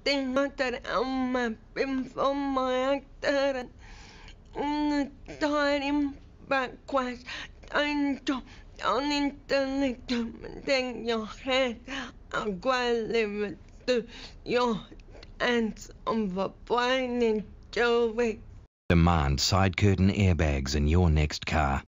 Tingatar amma before actor time backwards into on intellect then your head while to your hands on the blind and Joey. Demand side curtain airbags in your next car.